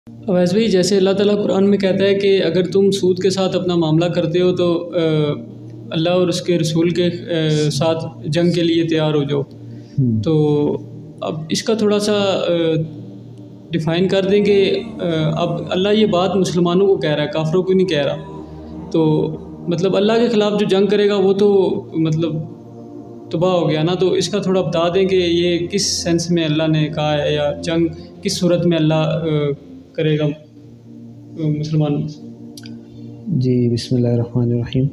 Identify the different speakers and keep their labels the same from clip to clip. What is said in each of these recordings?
Speaker 1: ویسے بھی جیسے اللہ تعالیٰ قرآن میں کہتا ہے کہ اگر تم سود کے ساتھ اپنا معاملہ کرتے ہو تو اللہ اور اس کے رسول کے ساتھ جنگ کے لیے تیار ہو جاؤ. تو اب اس کا تھوڑا سا ڈیفائن کر دیں کہ اب اللہ یہ بات مسلمانوں کو کہہ رہا ہے، کافروں کو نہیں کہہ رہا. تو مطلب اللہ کے خلاف جو جنگ کرے گا وہ تو مطلب تباہ ہو گیا نا. تو اس کا تھوڑا بتا دیں کہ یہ کس سینس میں اللہ نے کہا ہے، یا جنگ کس صورت میں اللہ کرے گا مسلمانوں.
Speaker 2: جی بسم اللہ الرحمن الرحیم.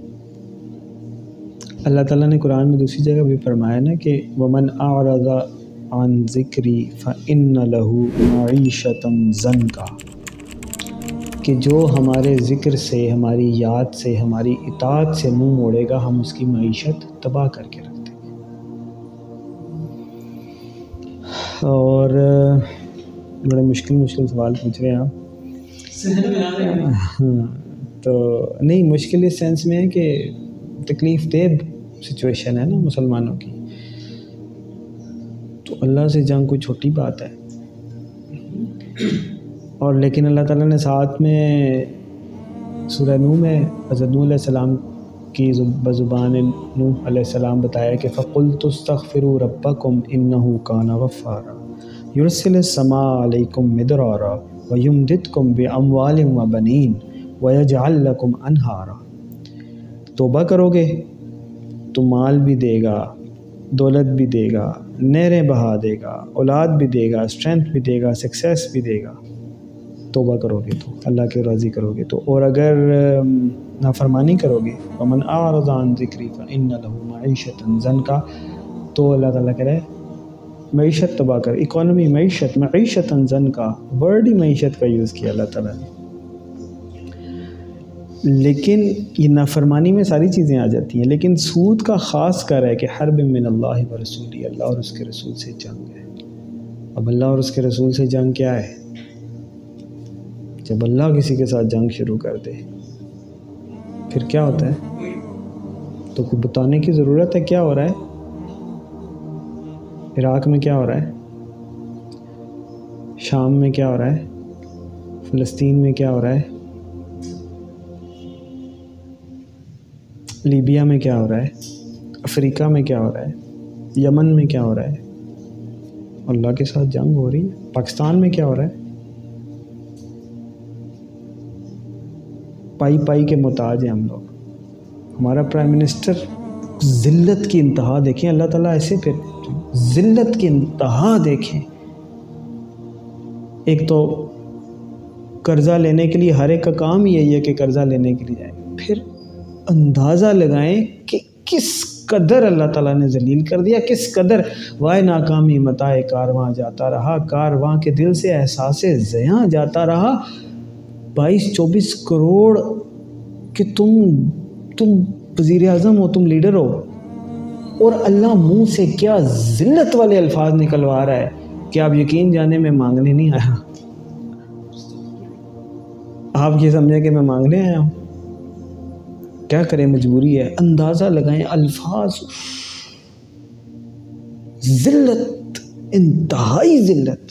Speaker 2: اللہ تعالیٰ نے قرآن میں دوسری جگہ بھی فرمایا نا کہ وَمَنْ أَعْرَضَ عَنْ ذِكْرِي فَإِنَّ لَهُ مَعِيشَةً ضَنْكًا، کہ جو ہمارے ذکر سے، ہماری یاد سے، ہماری اطاعت سے منہ موڑے گا، ہم اس کی معیشت تباہ کر کے رکھ دیں گے. اور بڑے مشکل سوال پوچھ رہے ہیں آپ. ہاں تو نہیں، مشکل اس سینس میں ہے کہ تکلیف دہ سچویشن ہے نا مسلمانوں کی. تو اللہ سے جنگ کوئی چھوٹی بات ہے. اور لیکن اللہ تعالیٰ نے ساتھ میں سورہ نوح میں حضرت نوح علیہ السلام کی بزبان نوح علیہ السلام بتایا کہ فَقُلْتُ اسْتَغْفِرُوا رَبَّكُمْ إِنَّهُ كَانَ غَفَّارًا يُرْسِلِ السَّمَاءَ عَلَيْكُمْ مِدْرَارًا وَيُمْدِدْكُمْ بِأَمْوَالٍ وَبَنِينَ وَيَجْعَلْ لَكُمْ أَنْهَارًا. توبہ کرو گے تو مال بھی دے گا، دولت بھی دے گا، نہریں بہا دے گا، اولاد بھی دے گا، اسٹرینتھ بھی دے گا، سکسیس بھی دے گا. توبہ کرو گے تو اللہ کے راضی کرو گے تو. اور اگر نافرمانی کرو گے وَمَنْ أَعْرَضَ عَنْ ذِكْرِي فَإِنَّ لَهُ مَعِيشَةً ضَنْكًا، تو اللہ تعالیٰ کہہ رہے ہیں معیشت تباہ کر. اکانومی معیشتاً ضنکا، ورڈ ہی معیشت کا یوز کیا اللہ تعالیٰ نے. لیکن یہ نافرمانی میں ساری چیزیں آ جاتی ہیں، لیکن سود کا خاص کر ہے کہ حرب من اللہ و رسولی، اللہ اور اس کے رسول سے جنگ ہے. اب اللہ اور اس کے رسول سے جنگ کیا ہے؟ جب اللہ کسی کے ساتھ جنگ شروع کر دے پھر کیا ہوتا ہے؟ تو کوئی بتانے کی ضرورت ہے کیا ہو رہا ہے؟ عراق میں کیا ہو رہا ہے؟ شام میں کیا ہو رہا ہے؟ فلسطین میں کیا ہو رہا ہے؟ لیبیا میں کیا ہو رہا ہے؟ افریقہ میں کیا ہو رہا ہے؟ یمن میں کیا ہو رہا ہے؟ اللہ کے ساتھ جنگ ہو رہی ہے. پاکستان میں کیا ہو رہا ہے؟ پائی کے محتاج ہیں ہم لوگ. ہمارا پرائم منسٹر ذلت کی انتہا دیکھیں. اللہ تعالیٰ ایسے پھر ذلت کی انتہا دیکھیں. ایک تو قرضہ لینے کے لیے ہر ایک کا کام یہی ہے کہ قرضہ لینے کے لیے جائیں. پھر اندازہ لگائیں کہ کس قدر اللہ تعالیٰ نے ذلیل کر دیا، کس قدر وائے ناکامی متاع کارواں جاتا رہا، کارواں کے دل سے احساس زیاں جاتا رہا. 22-24 کروڑ کہ تم وزیر اعظم ہو، تم لیڈر ہو، اور اللہ منہ سے کیا ذلت والے الفاظ نکلوا رہا ہے کہ آپ یقین جانے میں مانگنے نہیں آیا. آپ یہ سمجھیں کہ میں مانگنے آیا ہوں. کیا کریں، مجبوری ہے. اندازہ لگائیں الفاظ، ذلت، انتہائی ذلت.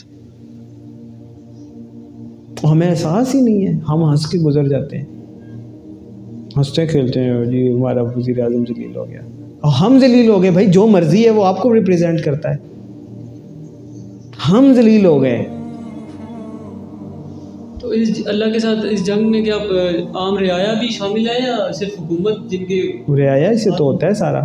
Speaker 2: ہمیں احساس ہی نہیں ہے، ہم ہنس کے گزر جاتے ہیں، ہنستے کھیلتے ہیں جی ہمارا وزیر اعظم ذلیل ہو گیا. اور ہم ذلیل ہو گئے بھائی، جو مرضی ہے وہ آپ کو ریپرزینٹ کرتا ہے. ہم ذلیل ہو گئے.
Speaker 1: تو اس اللہ کے ساتھ اس جنگ میں کیا عام رعایا بھی شامل ہے یا صرف حکومت جن کے؟
Speaker 2: رعایا سے تو ہوتا ہے سارا.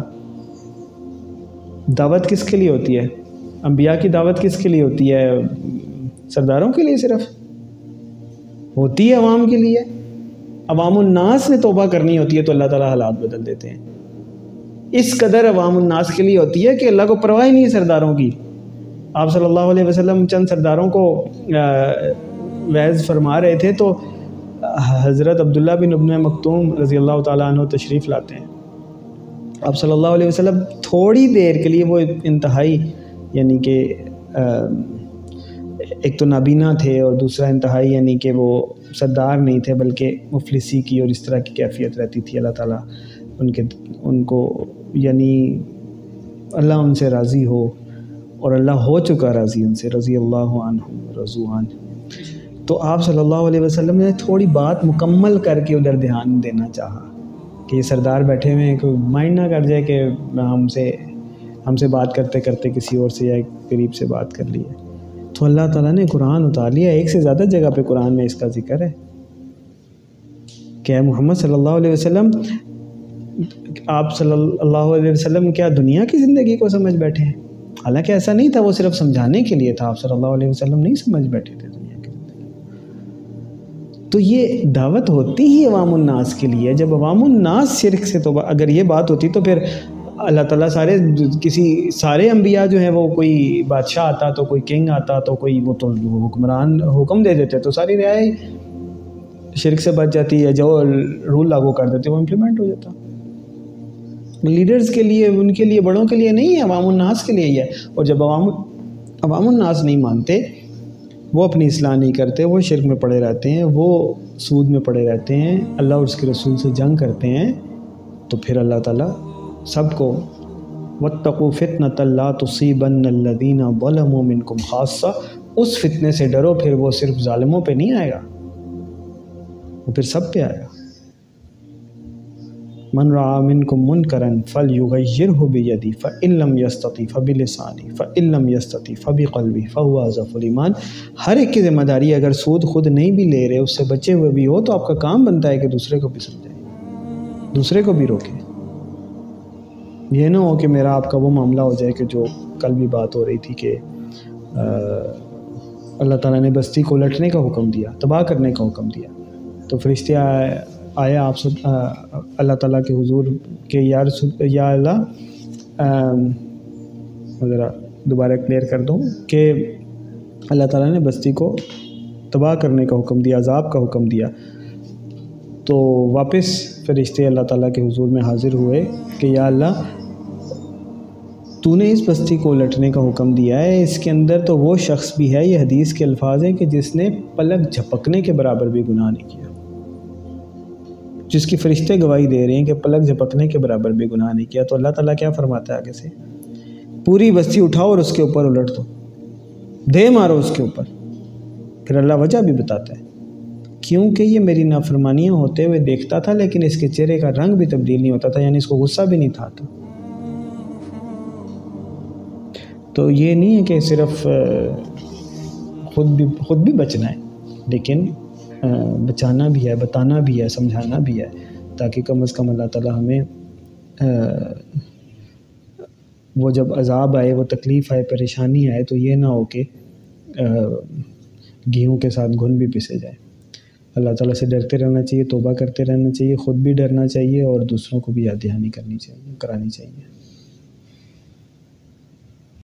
Speaker 2: دعوت کس کے لیے ہوتی ہے؟ انبیاء کی دعوت کس کے لیے ہوتی ہے؟ سرداروں کے لیے صرف ہوتی ہے، عوام کے لیے. عوام الناس نے توبہ کرنی ہوتی ہے تو اللہ تعالیٰ حالات بدل دیتے ہیں. اس قدر عوام الناس کے لیے ہوتی ہے کہ اللہ کو پرواہ نہیں ہے سرداروں کی. آپ صلی اللہ علیہ وسلم چند سرداروں کو وعظ فرما رہے تھے تو حضرت عبداللہ بن ابن مکتوم رضی اللہ تعالیٰ عنہ تشریف لاتے ہیں. آپ صلی اللہ علیہ وسلم تھوڑی دیر کے لیے، وہ انتہائی یعنی کہ ایک تو نابینا تھے اور دوسرا انتہائی یعنی کہ وہ سردار نہیں تھے بلکہ مفلسی کی اور اس طرح کی کیفیت رہتی تھی. اللہ تعالیٰ ان کو یعنی اللہ ان سے راضی ہو، اور اللہ ہو چکا راضی ان سے، رضی اللہ عنہم رضوا عنہ. تو آپ صلی اللہ علیہ وسلم نے تھوڑی بات مکمل کر کے ادھر دھیان دینا چاہا کہ یہ سردار بیٹھے ہوئے ہیں، کوئی مائنڈ نہ کر جائے کہ ہم سے بات کرتے کرتے کسی اور سے یا قریب سے بات کر لی ہے۔ تو اللہ تعالیٰ نے قرآن اتار لیا، ایک سے زیادہ جگہ پہ قرآن میں اس کا ذکر ہے کہ محمد صلی اللہ علیہ وسلم، آپ صلی اللہ علیہ وسلم کیا دنیا کی زندگی کو سمجھ بیٹھے ہیں؟ حالانکہ ایسا نہیں تھا، وہ صرف سمجھانے کے لیے تھا، آپ صلی اللہ علیہ وسلم نہیں سمجھ بیٹھے تھے دنیا کی زندگی۔ تو یہ دعوت ہوتی ہی عوام الناس کے لیے۔ جب عوام الناس شرک سے توبہ، اگر یہ بات ہوتی تو پھر اللہ تعالیٰ سارے انبیاء جو ہیں، وہ کوئی بادشاہ آتا تو کوئی کنگ آتا تو کوئی وہ تو حکمران حکم دے دیتے تو ساری رعایا شرک سے بچ جاتی ہے، جو رول لاگو کر دیتے وہ امپلیمنٹ ہو جاتا۔ لیڈرز کے لیے، ان کے لیے، بڑوں کے لیے نہیں ہے، عوام الناس کے لیے ہی ہے۔ اور جب عوام الناس نہیں مانتے، وہ اپنی اصلاح نہیں کرتے، وہ شرک میں پڑے رہتے ہیں، وہ سود میں پڑے رہتے ہیں، اللہ اور اس کے رسول سے جنگ کرتے ہیں، تو پھر اللہ تعالیٰ سب کو وَاتَّقُوا فِتْنَةً لَا تُصِيبَنَّ الَّذِينَ ظَلَمُوا مِنْكُمْ خَاصَّةً، اس فتنے سے ڈرو، پھر وہ صرف ظالموں پہ نہیں آئے گا، وہ پھر سب پہ آئے گا۔ مَنْ رَأَىٰ مِنْكُمْ مُنْكَرًا فَلْيُغَيِّرْهُ بِيَدِهِ فَإِن لَّمْ يَسْتَطِعْ فَبِلِسَانِهِ فَإِن لَّمْ يَسْتَطِعْ فَبِقَلْبِهِ فَهُوَ أَضْعَفُ الْإِيمَانِ۔ ہر ایک کی ذمہ داری ہے، اگر سود خود نہیں بھی لے رہے، اس سے بچے ہوئے بھی ہو، تو آپ کا کام بنتا ہے کہ دوسرے کو بھی سمجھائیں، دوسرے کو بھی روکیں۔ یہ نہ ہو کہ میرا آپ کا وہ معاملہ ہو جائے کہ جو کل بھی بات ہو رہی تھی کہ اللہ تعالیٰ نے بستی کو الٹنے کا حکم دیا، تباہ کرنے کا حکم دیا، تو فرشتے آیا آپ سب اللہ تعالیٰ کے حضور کہ یا اللہ، ذرا دوبارہ کلیئر کر دوں کہ اللہ تعالیٰ نے بستی کو تباہ کرنے کا حکم دیا، عذاب کا حکم دیا، تو واپس فرشتے اللہ تعالیٰ کے حضور میں حاضر ہوئے کہ یا اللہ، تو نے اس بستی کو الٹنے کا حکم دیا ہے، اس کے اندر تو وہ شخص بھی ہے، یہ حدیث کے الفاظ ہیں کہ جس نے پلک جھپکنے کے برابر بھی گناہ نہیں کیا، جس کی فرشتے گواہی دے رہے ہیں کہ پلک جھپکنے کے برابر بھی گناہ نہیں کیا۔ تو اللہ تعالیٰ کیا فرماتا ہے آگے سے؟ پوری بستی اٹھاؤ اور اس کے اوپر الٹ دو، دے مارو اس کے اوپر۔ پھر اللہ وجہ بھی بتاتا ہے، کیونکہ یہ میری نافرمانیاں ہوتے ہوئے دیکھتا تھا، لیکن اس کے چہرے کا رنگ بھی تبدیل نہیں ہوتا تھا، یعنی اس کو غصہ بھی نہیں تھا۔ تو یہ نہیں ہے کہ صرف خود بھی بچنا ہے، لیکن بچانا بھی ہے، بتانا بھی ہے، سمجھانا بھی ہے، تاکہ کم از کم اللہ تعالیٰ ہمیں وہ جب عذاب آئے، وہ تکلیف آئے، پریشانی آئے، تو یہ نہ ہو کہ گیہوں کے ساتھ گھن بھی پسے جائے۔ اللہ تعالیٰ سے ڈرتے رہنا چاہیے، توبہ کرتے رہنا چاہیے، خود بھی ڈرنا چاہیے اور دوسروں کو بھی یاد دہانی کرانی چاہیے۔